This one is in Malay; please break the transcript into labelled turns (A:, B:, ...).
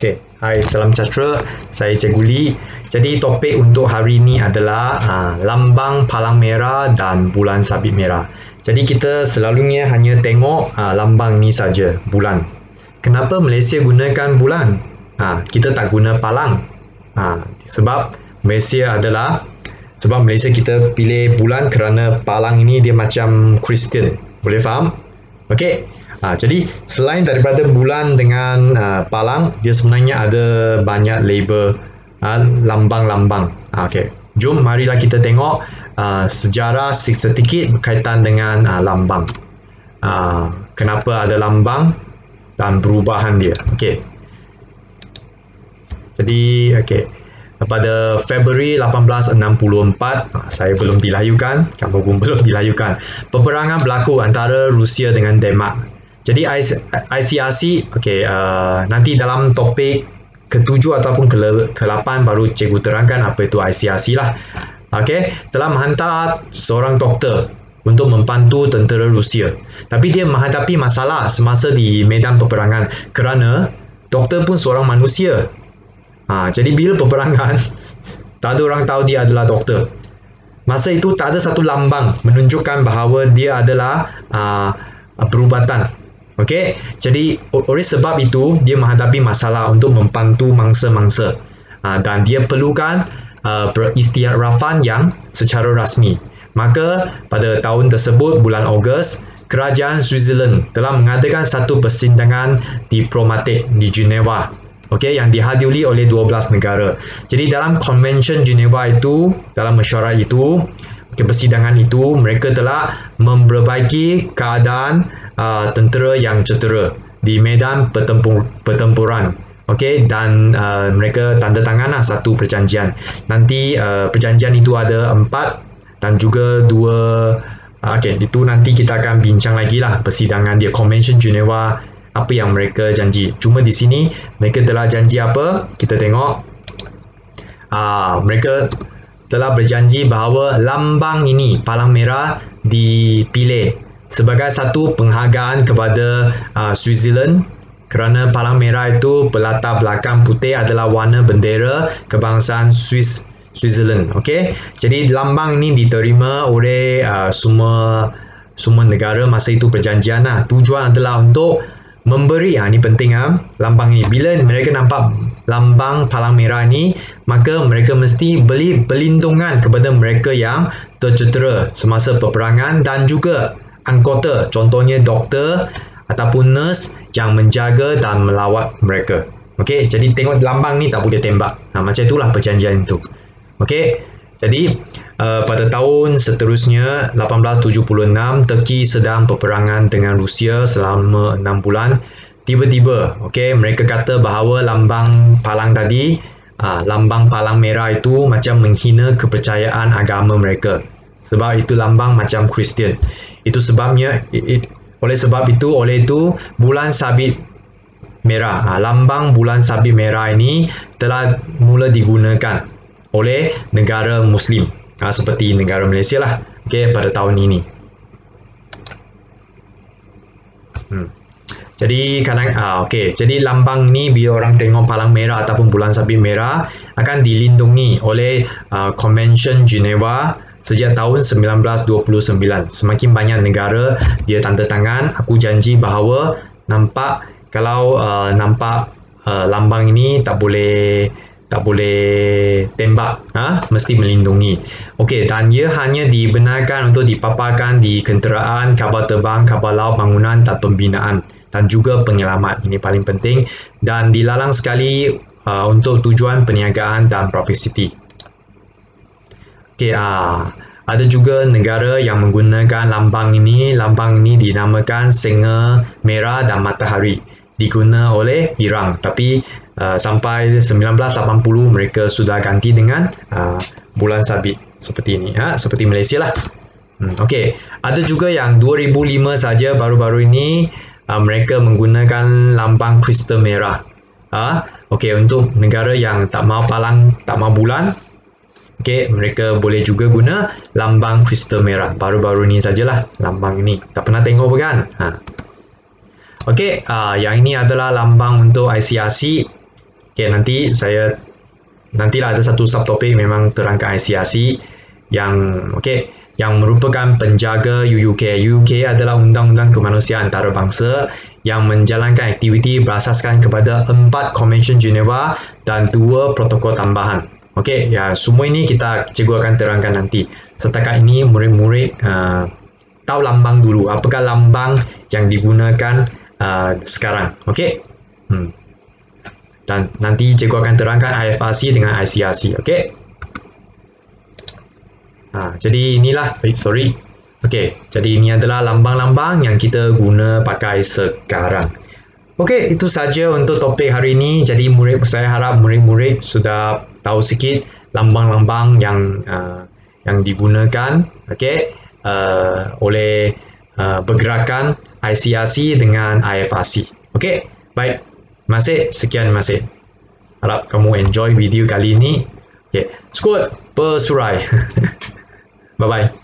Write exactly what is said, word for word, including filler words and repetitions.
A: Okey, hai, salam sejahtera. Saya Cikgu Lee. Jadi topik untuk hari ini adalah uh, lambang palang merah dan bulan sabit merah. Jadi kita selalunya hanya tengok uh, lambang ni saja, bulan. Kenapa Malaysia gunakan bulan? Uh, kita tak guna palang. Uh, sebab Malaysia adalah sebab Malaysia kita pilih bulan kerana palang ini dia macam Kristian. Boleh faham? Okey. Ha, jadi selain daripada bulan dengan uh, palang, dia sebenarnya ada banyak label uh, lambang-lambang. Ha, okay. Jom marilah kita tengok uh, sejarah sedikit berkaitan dengan uh, lambang. Uh, kenapa ada lambang dan perubahan dia. Okay. Jadi okay. Pada Februari lapan belas enam puluh empat, saya belum dilayukan, kamu pun belum dilayukan. Peperangan berlaku antara Rusia dengan Denmark. Jadi I C R C, okay, uh, nanti dalam topik ketujuh ataupun ke lapan baru cikgu terangkan apa itu I C R C lah. Okay, telah menghantar seorang doktor untuk membantu tentera Rusia. Tapi dia menghadapi masalah semasa di medan peperangan kerana doktor pun seorang manusia. Ha, jadi bila peperangan, tak ada orang tahu dia adalah doktor. Masa itu tak ada satu lambang menunjukkan bahawa dia adalah uh, perubatan. Okey, jadi oleh sebab itu dia menghadapi masalah untuk membantu mangsa-mangsa uh, dan dia perlukan uh, peristiarafan yang secara rasmi. Maka pada tahun tersebut, bulan Ogos, kerajaan Switzerland telah mengadakan satu persidangan diplomatik di Geneva, okey, yang dihadiri oleh dua belas negara. Jadi dalam Convention Geneva itu, dalam mesyuarat itu, ke persidangan itu, mereka telah memperbaiki keadaan uh, tentera yang cedera di medan pertempur, pertempuran. Okey, dan uh, mereka tanda tanganlah satu perjanjian. Nanti uh, perjanjian itu ada empat dan juga dua. Uh, Okey, itu nanti kita akan bincang lagi lah persidangan dia, Convention Geneva, apa yang mereka janji. Cuma di sini mereka telah janji apa? Kita tengok. Uh, mereka telah berjanji bahawa lambang ini, palang merah, dipilih sebagai satu penghargaan kepada uh, Switzerland kerana palang merah itu berlatar belakang putih adalah warna bendera kebangsaan Swiss, Switzerland. Okey, jadi lambang ini diterima oleh uh, semua semua negara masa itu perjanjian lah. Tujuan adalah untuk memberi, ha, ini penting ha, lambang ini. Bila mereka nampak lambang palang merah ni, maka mereka mesti beri perlindungan kepada mereka yang tercedera semasa peperangan dan juga anggota, contohnya doktor ataupun nurse yang menjaga dan melawat mereka. Okey, jadi tengok lambang ni tak boleh tembak. Ha, macam itulah perjanjian itu. Okey. Jadi uh, pada tahun seterusnya lapan belas tujuh puluh enam, Turki sedang peperangan dengan Rusia selama enam bulan. Tiba-tiba, okey, mereka kata bahawa lambang palang tadi, uh, lambang palang merah itu macam menghina kepercayaan agama mereka. Sebab itu lambang macam Kristian. Itu sebabnya, it, it, oleh sebab itu, oleh itu bulan sabit merah, uh, lambang bulan sabit merah ini telah mula digunakan oleh negara Muslim, ha, seperti negara Malaysia lah, okay, pada tahun ini. Hmm. Jadi kadang, ah, okay, jadi lambang ni bila orang tengok palang merah ataupun bulan sabit merah akan dilindungi oleh uh, Convention Geneva sejak tahun sembilan belas dua puluh sembilan. Semakin banyak negara dia tanda tangan, aku janji bahawa nampak kalau uh, nampak uh, lambang ini tak boleh tak boleh tembak, ha? Mesti melindungi. Okey, dan ia hanya dibenarkan untuk dipaparkan di kenderaan, kapal terbang, kapal laut, bangunan dan pembinaan dan juga penyelamat. Ini paling penting dan dilarang sekali uh, untuk tujuan perniagaan dan publicity. Okey, uh, ada juga negara yang menggunakan lambang ini. Lambang ini dinamakan singa merah dan matahari. Diguna oleh Iran, tapi uh, sampai sembilan belas lapan puluh mereka sudah ganti dengan uh, bulan sabit seperti ini, ha? Seperti Malaysia lah. Hmm, Okey, ada juga yang dua ribu lima saja baru-baru ini uh, mereka menggunakan lambang kristal merah. Ha? Okey, untuk negara yang tak mau palang, tak mau bulan, okey, mereka boleh juga guna lambang kristal merah. Baru-baru ini sajalah lambang ini. Tak pernah tengok bukan? Ha. Okey, uh, yang ini adalah lambang untuk I C R C. Okay, nanti saya nantilah ada satu subtopik memang terangkan I C R C yang okay, yang merupakan penjaga U U K. U U K adalah Undang-Undang Kemanusiaan Antarabangsa yang menjalankan aktiviti berasaskan kepada empat Konvensyen Geneva dan dua protokol tambahan. Okey, ya semua ini kita cikgu akan terangkan nanti. Setakat ini murid-murid uh, tahu lambang dulu. Apakah lambang yang digunakan uh, sekarang? Okey. Hmm. Dan nanti cikgu akan terangkan I F R C dengan I C R C. Okey. Ha, jadi inilah, sorry. Okey, jadi ini adalah lambang-lambang yang kita guna pakai sekarang. Okey, itu saja untuk topik hari ini. Jadi murid, saya harap murid-murid sudah tahu sikit lambang-lambang yang uh, yang digunakan, okey, uh, oleh uh, pergerakan I C R C dengan I F R C. Okey, baik. Terima kasih, sekian, terima kasih. Harap kamu enjoy video kali ini. Okey, skot bersurai. Bye bye.